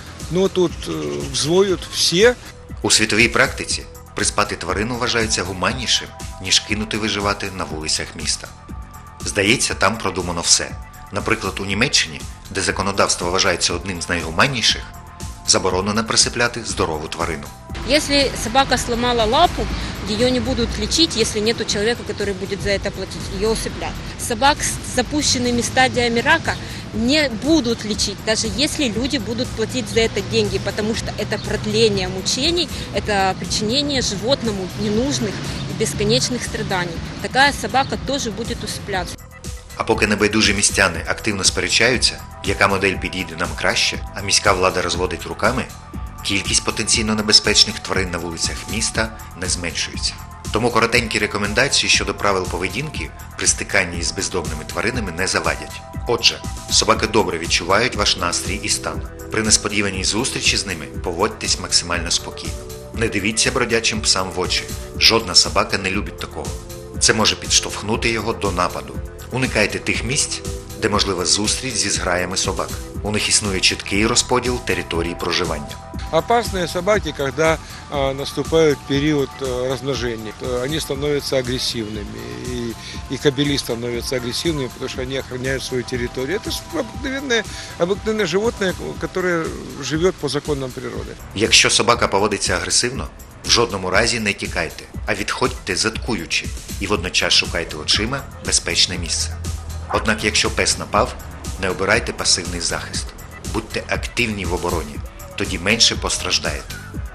ну тут э, взвоют все. У світовій практиці приспати тварину вважається гуманнішим, ніж кинути виживати на вулицях міста. Здається, там продумано все. Наприклад, у Німеччині, де законодавство вважається одним з найгуманніших, заборонено присипляти здорову тварину. Если собака сломала лапу, ее не будут лечить, если нет человека, который будет за это платить, ее усыплят. Собак с запущенными стадиями рака не будут лечить, даже если люди будут платить за это деньги, потому что это продление мучений, это причинение животному ненужных и бесконечных страданий. Такая собака тоже будет усыпляться. А поки небайдужі містяни активно сперечаються, яка модель підійде нам краще, а міська влада розводить руками, кількість потенційно небезпечних тварин на вулицях міста не зменшується. Тому коротенькі рекомендації щодо правил поведінки при стиканні із бездомними тваринами не завадять. Отже, собаки добре відчувають ваш настрій і стан. При несподіваній зустрічі з ними поводьтесь максимально спокійно. Не дивіться бродячим псам в очі. Жодна собака не любить такого. Це може підштовхнути його до нападу. Уникайте тих місць, де можлива зустріч зі зграями собак. У них існує чіткий розподіл території проживання. Опасные собаки, когда а, наступает период а, размножения, они становятся агрессивными, и, и кобели становятся агрессивными, потому что они охраняют свою территорию. Это обыкновенное, обыкновенное животное, которое живет по законам природы. Якщо собака поводиться агресивно, в жодному разі не тікайте, а відходьте заткуючи і водночас шукайте очима безпечне місце. Однак, якщо пес напав, не обирайте пасивний захист. Будьте активні в обороні. Тоді менше постраждаєте.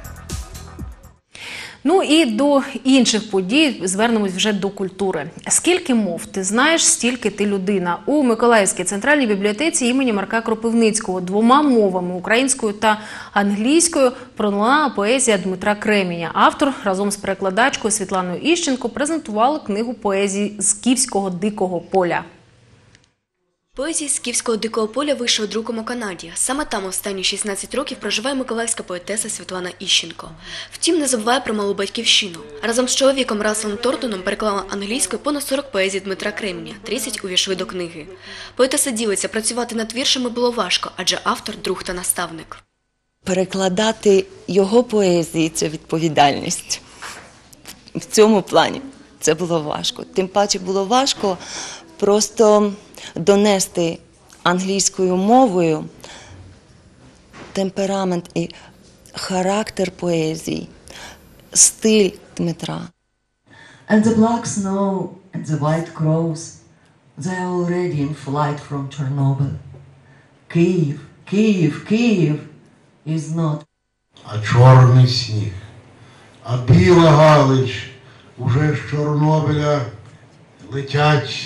Ну і до інших подій звернемось вже до культури. Скільки мов ти знаєш, стільки ти людина. У Миколаївській центральній бібліотеці імені Марка Кропивницького двома мовами – українською та англійською – пролунала поезія Дмитра Кременя. Автор разом з перекладачкою Світланою Іщенко презентували книгу поезії «Скіфського дикого поля». Поезія «Скіфського дикого поля» вийшла друком у Канаді. Саме там останні шістнадцять років проживає миколаївська поетеса Світлана Іщенко. Втім, не забуває про малу батьківщину. Разом з чоловіком Расселом Тортоном переклала англійською понад сорок поезій Дмитра Кременя, тридцять увійшли до книги. Поетеса ділиться, працювати над віршами було важко, адже автор – друг та наставник. Перекладати його поезії – це відповідальність. В цьому плані це було важко. Тим паче було важко просто донести англійською мовою темперамент і характер поезії, стиль Дмитра. And the black snow and the white crows, they are already in flight from Chernobyl. Kyiv, Kyiv, Kyiv is not. А чорний сніг, а біла Галич уже з Чорнобиля летять.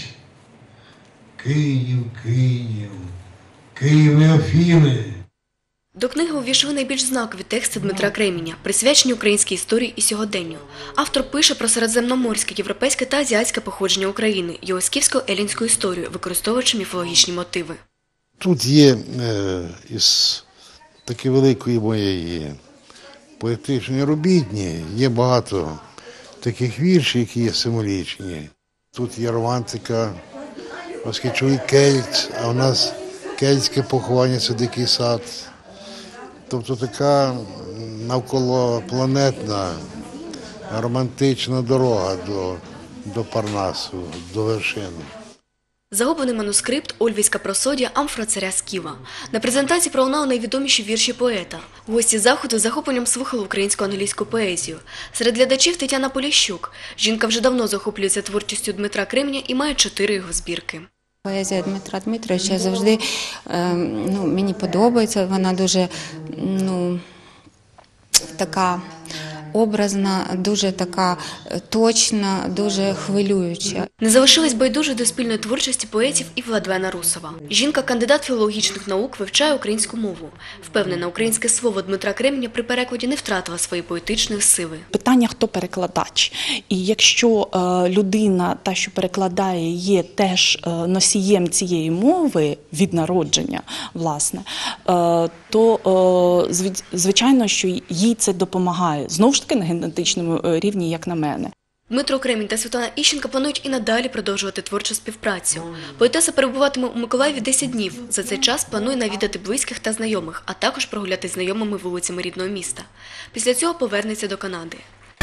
Київ, Київ, Київ і Афіни. До книги увійшли найбільш знакові тексти Дмитра Кременя, присвячені українській історії і сьогоденню. Автор пише про середземноморське, європейське та азіатське походження України, його скіфсько-елінську історію, використовуючи міфологічні мотиви. Тут є е, із таки великої моєї поетичної робітні, є багато таких віршів, які є символічні. Тут є романтика, оскільки чоловік кельт, а у нас кельтське поховання – це дикий сад. Тобто така навколопланетна, романтична дорога до, до Парнасу, до вершини. Загублений манускрипт, Ольвійська просодія, амфора царя Сківа. На презентації пролунали найвідоміші вірші поета. Гості заходу з захопленням слухали українську англійську поезію. Серед глядачів Тетяна Поліщук. Жінка вже давно захоплюється творчістю Дмитра Кременя і має чотири його збірки. Поезія Дмитра Дмитровича завжди ну, мені подобається. Вона дуже ну, така образна, дуже така точна, дуже хвилююча. Не залишилась байдуже до спільної творчості поетів і Владлена Русова. Жінка – кандидат філологічних наук, вивчає українську мову. Впевнена, українське слово Дмитра Кременя при перекладі не втратило своєї поетичної сили. Питання, хто перекладач. І якщо е, людина, та, що перекладає, є теж е, носієм цієї мови від народження, власне, е, то, е, звичайно, що їй це допомагає. Знову ж таки, на генетичному рівні, як на мене. Дмитро Кремінь та Світлана Іщенко планують і надалі продовжувати творчу співпрацю. Поетеса перебуватиме у Миколаєві десять днів. За цей час планує навідати близьких та знайомих, а також прогуляти знайомими вулицями рідного міста. Після цього повернеться до Канади.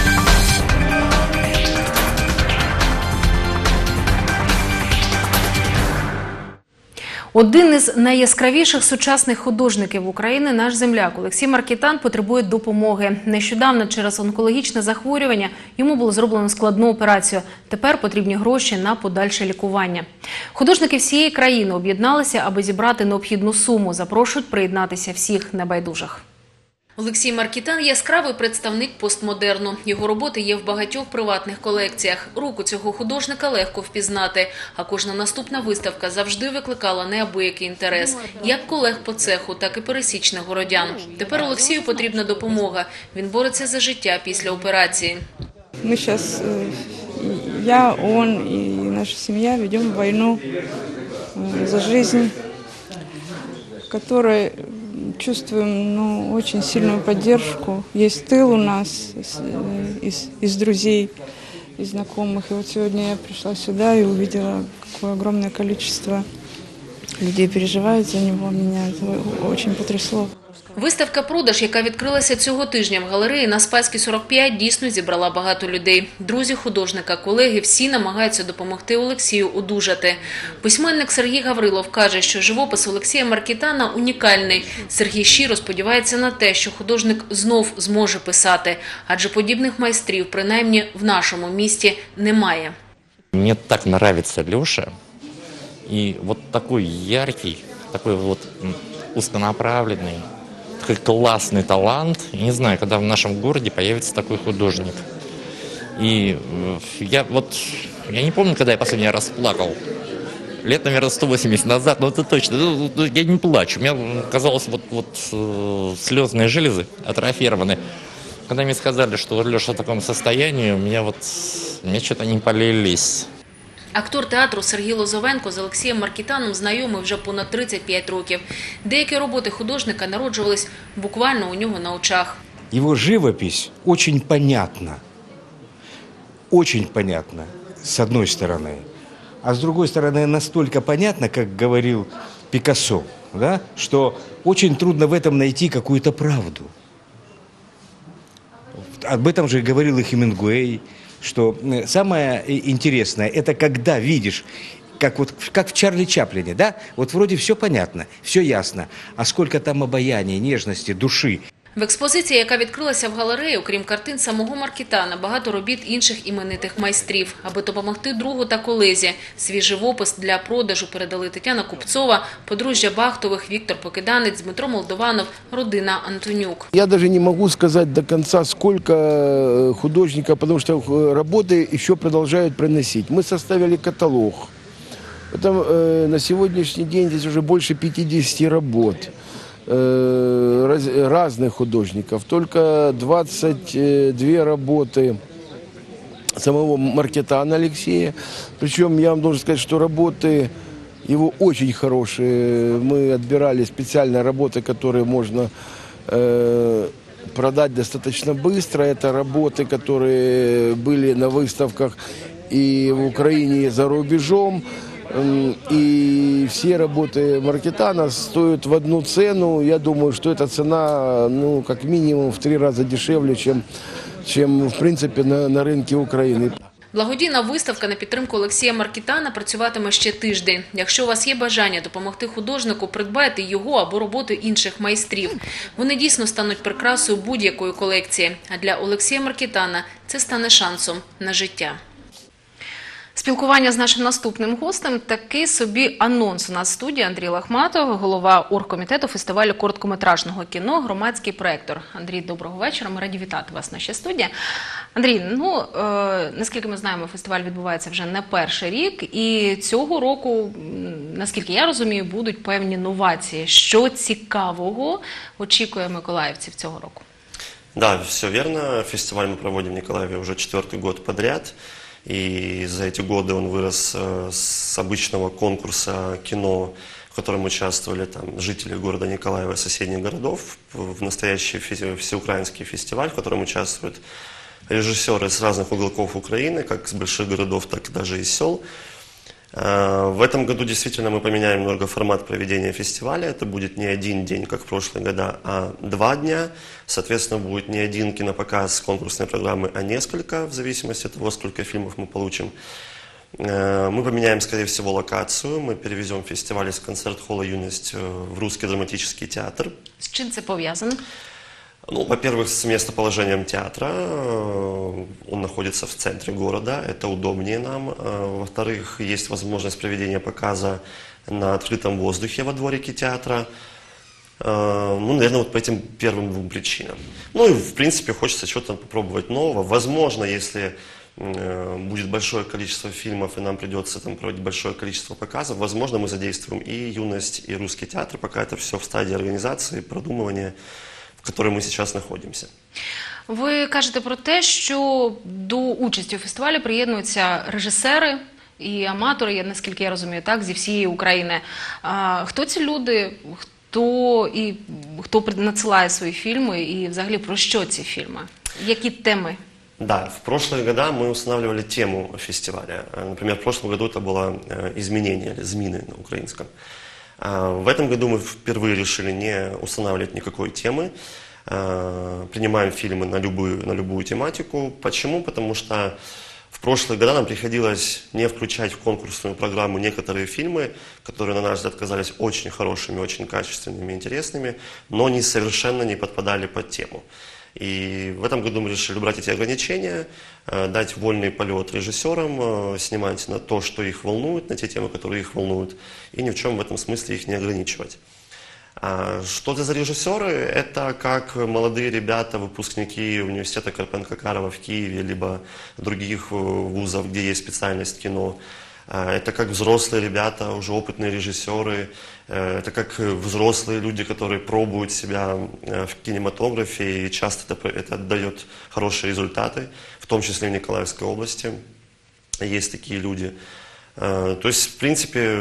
Один із найяскравіших сучасних художників України, наш земляк Олексій Маркітан, потребує допомоги. Нещодавно через онкологічне захворювання йому було зроблено складну операцію. Тепер потрібні гроші на подальше лікування. Художники всієї країни об'єдналися, аби зібрати необхідну суму. Запрошують приєднатися всіх небайдужих. Олексій Маркітан – яскравий представник постмодерну. Його роботи є в багатьох приватних колекціях. Руку цього художника легко впізнати, а кожна наступна виставка завжди викликала неабиякий інтерес. Як колег по цеху, так і пересічних городян. Тепер Олексію потрібна допомога. Він бореться за життя після операції. Ми зараз, я, он і наша сім'я ведемо війну за життя, в якій чувствуем ну, очень сильную поддержку. Есть тыл у нас из, из, из друзей, из знакомых. И вот сегодня я пришла сюда и увидела, какое огромное количество людей переживают за него. Меня это очень потрясло. Виставка-продаж, яка відкрилася цього тижня в галереї на Спаській сорок п'ять, дійсно зібрала багато людей. Друзі художника, колеги – всі намагаються допомогти Олексію одужати. Письменник Сергій Гаврилов каже, що живопис Олексія Маркітана унікальний. Сергій щиро сподівається на те, що художник знов зможе писати, адже подібних майстрів, принаймні в нашому місті, немає. Мені так подобається Леша. І от такий яркий, такий от узконаправлений, такой классный талант. Я не знаю, когда в нашем городе появится такой художник. И я вот, я не помню, когда я последний раз плакал. Лет, наверное, сто восемьдесят назад, но это точно. Я не плачу. У меня казалось, вот, вот слезные железы атрофированы. Когда мне сказали, что Леша в таком состоянии, у меня вот, у меня что-то не полились. Актор театру Сергій Лозовенко з Олексієм Маркітаном знайомий вже понад тридцять п'ять років. Деякі роботи художника народжувались буквально у нього на очах. Его живопись очень понятна. Очень понятна, с одной стороны. А с другой стороны, настолько понятно, как говорил Пикассо, да, что очень трудно в этом найти какую-то правду. Об этом же говорил и Хемингуэй, что самое интересное, это когда видишь, как, вот, как в Чарли Чаплине, да, вот вроде все понятно, все ясно, а сколько там обаяния, нежности, души. В експозиції, яка відкрилася в галереї, окрім картин самого Маркітана, багато робіт інших іменитих майстрів. Аби допомогти другу та колезі, свій живопис для продажу передали Тетяна Купцова, подружжя Бахтових, Віктор Покиданець, Дмитро Молдованов, родина Антонюк. Я даже не могу сказать до конца, сколько художников, потому что работы еще продолжают приносить. Мы составили каталог. Там, э, на сегодняшний день здесь уже больше пятидесяти работ разных художников, только двадцать две работы самого Маркітана Алексея. Причем я вам должен сказать, что работы его очень хорошие. Мы отбирали специальные работы, которые можно э, продать достаточно быстро. Это работы, которые были на выставках и в Украине, и за рубежом. И все работы Маркітана стоят в одну цену. Я думаю, что эта цена, ну, как минимум в три раза дешевле, чем, чем в принципе, на, на рынке Украины. Благодійна виставка на підтримку Олексія Маркітана працюватиме ще тиждень. Якщо у вас є бажання допомогти художнику, придбайте його або роботи інших майстрів. Вони дійсно стануть прикрасою будь-якої колекції. А для Олексія Маркітана це стане шансом на життя. Спілкування з нашим наступним гостем – такий собі анонс. У нас в студії Андрій Лахматов, голова оргкомітету фестивалю короткометражного кіно «Громадський проектор». Андрій, доброго вечора. Ми раді вітати вас в нашій студії. Андрій, ну, е, наскільки ми знаємо, фестиваль відбувається вже не перший рік. І цього року, наскільки я розумію, будуть певні новації. Що цікавого очікує миколаївців цього року? Да, все верно. Фестиваль мы проводим в Николаеве уже четвертый год подряд. И за эти годы он вырос с обычного конкурса кино, в котором участвовали там, жители города Николаева и соседних городов, в настоящий всеукраинский фестиваль, в котором участвуют режиссеры с разных уголков Украины, как с больших городов, так и даже из сел. В этом году действительно мы поменяем немного формат проведения фестиваля. Это будет не один день, как в прошлые года, а два дня. Соответственно, будет не один кинопоказ конкурсной программы, а несколько, в зависимости от того, сколько фильмов мы получим. Мы поменяем, скорее всего, локацию. Мы перевезем фестиваль из концерт-холла «Юность» в Русский драматический театр. С чем это повязано? Ну, во-первых, с местоположением театра. Он находится в центре города, это удобнее нам. Во-вторых, есть возможность проведения показа на открытом воздухе во дворике театра. Ну, наверное, вот по этим первым двум причинам. Ну и, в принципе, хочется что-то попробовать нового. Возможно, если будет большое количество фильмов, и нам придется там проводить большое количество показов, возможно, мы задействуем и «Юность», и «Русский театр», пока это все в стадии организации, продумывания, в которой ми зараз знаходимося. Ви кажете про те, що до участі у фестивалі приєднуються режисери і аматори, наскільки я розумію, так, зі всієї України. А хто ці люди, хто і хто надсилає свої фільми і взагалі про що ці фільми? Які теми? Да, в прошлые года мы устанавливали тему фестиваля. Например, в прошлом году это было «Изменение» или «Змины» на украинском. В этом году мы впервые решили не устанавливать никакой темы, принимаем фильмы на любую, на любую тематику. Почему? Потому что в прошлые годы нам приходилось не включать в конкурсную программу некоторые фильмы, которые, на наш взгляд, казались очень хорошими, очень качественными, интересными, но они совершенно не подпадали под тему. И в этом году мы решили убрать эти ограничения, дать вольный полет режиссерам, снимать на то, что их волнует, на те темы, которые их волнуют, и ни в чем в этом смысле их не ограничивать. Что это за режиссеры? Это как молодые ребята, выпускники университета Карпенко-Карова в Киеве, либо других вузов, где есть специальность кино. Это как взрослые ребята, уже опытные режиссеры. Это как взрослые люди, которые пробуют себя в кинематографе, и часто это, это дает хорошие результаты, в том числе в Николаевской области. Есть такие люди. То есть, в принципе,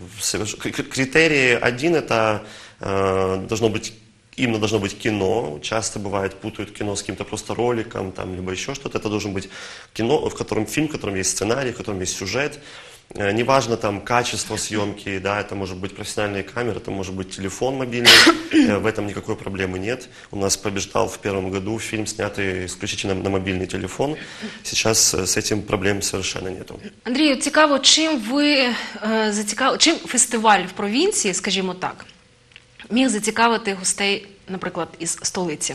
критерий один – это должно быть, именно должно быть кино. Часто бывает, путают кино с каким-то просто роликом, там, либо еще что-то. Это должен быть кино, в котором фильм, в котором есть сценарий, в котором есть сюжет. Неважно там качество съемки, да, это может быть профессиональные камеры, это может быть телефон мобильный, в этом никакой проблемы нет. У нас побеждал в первом году фильм, снятый исключительно на мобильный телефон. Сейчас с этим проблем совершенно нету. Андрію, цікаво, чим ви зацікавили, чим фестиваль в провінції, скажімо так, міг зацікавити гостей, наприклад, із столиці?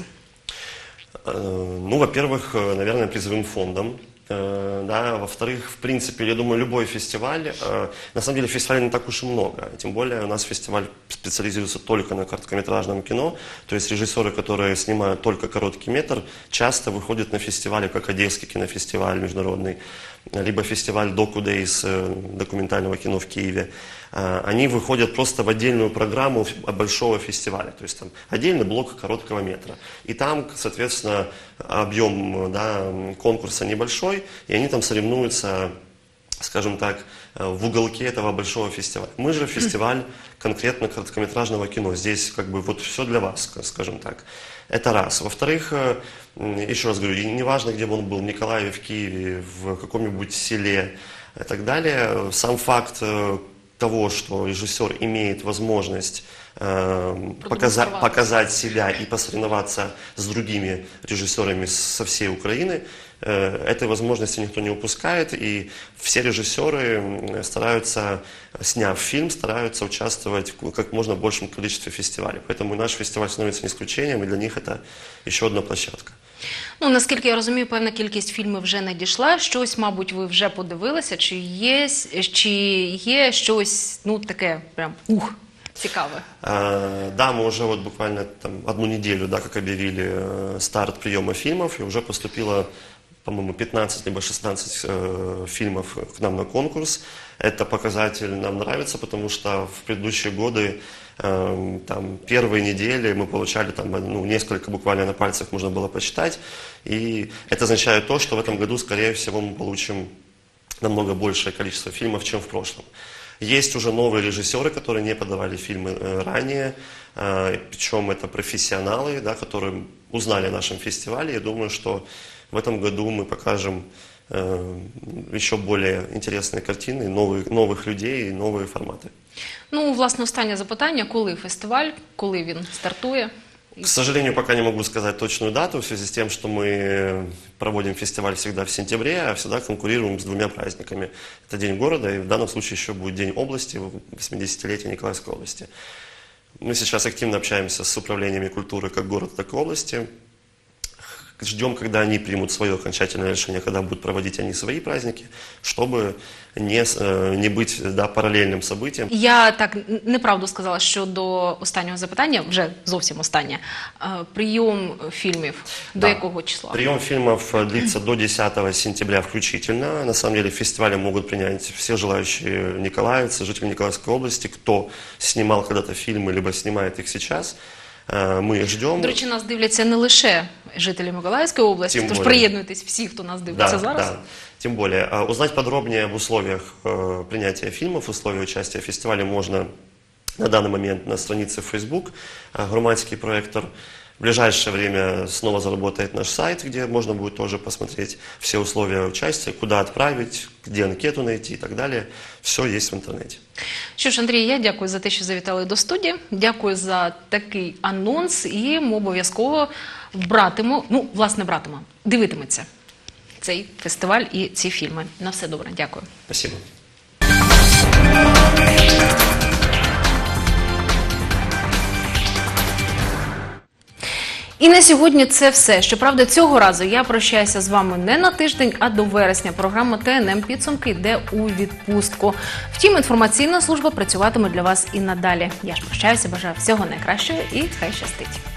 Ну, во-первых, наверное, призовым фондом. Да, во-вторых, в принципе, я думаю, любой фестиваль, на самом деле фестивалей не так уж и много, тем более у нас фестиваль специализируется только на короткометражном кино, то есть режиссеры, которые снимают только короткий метр, часто выходят на фестивали, как Одесский кинофестиваль международный, либо фестиваль Docu Days документального кино в Киеве. Они выходят просто в отдельную программу большого фестиваля, то есть там отдельный блок короткого метра. И там, соответственно, объем, да, конкурса небольшой, и они там соревнуются, скажем так, в уголке этого большого фестиваля. Мы же фестиваль конкретно короткометражного кино. Здесь как бы вот все для вас, скажем так. Это раз. Во-вторых, еще раз говорю, не важно, где бы он был, в Николаеве, в Киеве, в каком-нибудь селе и так далее, сам факт того, что режиссер имеет возможность э, показать, показать себя и посоревноваться с другими режиссерами со всей Украины. Э, этой возможности никто не упускает, и все режиссеры стараются, сняв фильм, стараются участвовать в как можно большем количестве фестивалей. Поэтому наш фестиваль становится не исключением, и для них это еще одна площадка. Ну, наскільки я розумію, певна кількість фільмів вже надійшла. Щось, мабуть, ви вже подивилися, чи є, чи є щось, ну, таке прям ух, цікаве? А, да, мы уже вот буквально там одну неделю, да, как объявили старт приема фильмов, и уже поступило, по-моему, пятнадцать либо шестнадцать э, фильмов к нам на конкурс. Это показатель нам нравится, потому что в предыдущие годы, э, там, первые недели мы получали там, ну, несколько, буквально на пальцах можно было почитать. И это означает то, что в этом году, скорее всего, мы получим намного большее количество фильмов, чем в прошлом. Есть уже новые режиссеры, которые не подавали фильмы э, ранее, э, причем это профессионалы, да, которые узнали о нашем фестивале. Я думаю, что в этом году мы покажем э, еще более интересные картины, новых, новых людей и новые форматы. Ну, власне, останнє запитання. Коли фестиваль? Коли він стартує? К сожалению, пока не могу сказать точную дату, в связи с тем, что мы проводим фестиваль всегда в сентябре, а всегда конкурируем с двумя праздниками. Это День города, и в данном случае еще будет День области, восьмидесятилетие Николаевской области. Мы сейчас активно общаемся с управлениями культуры как города, так и области. Ждем, когда они примут свое окончательное решение, когда будут проводить они свои праздники, чтобы не, не быть, да, параллельным событием. Я так неправду сказала щодо останнього запитання, вже зовсім останнє. Прийом фільмів до Да. якого числа? Прием фильмов длится до десятого сентября включительно. На самом деле в фестивале могут принять все желающие николаевцы, жители Николаевской области, кто снимал когда-то фильмы, либо снимает их сейчас. Мы их ждем. До речі, нас дивляться не лише жителі Миколаївської області, Тим тож более. приєднуйтесь всі, хто нас дивиться Да, зараз. да. Тем более, а, узнать подробнее об условиях э, принятия фильмов, условия участия в фестивале можно на данный момент на странице в Facebook «Громадский проектор». В ближайшее время снова заработает наш сайт, где можно будет тоже посмотреть все условия участия, куда отправить, где анкету найти и так далее. Все есть в интернете. Що ж, Андрій, я дякую за те, що завітали до студії. Дякую за такий анонс, і ми обов'язково братимемо, ну, власне, братимемо, дивитиметься цей фестиваль і ці фільми. На все добре, дякую. Спасибо. І на сьогодні це все. Щоправда, цього разу я прощаюся з вами не на тиждень, а до вересня. Програма Т Н М «Підсумки» йде у відпустку. Втім, інформаційна служба працюватиме для вас і надалі. Я ж прощаюся, бажаю всього найкращого і хай щастить.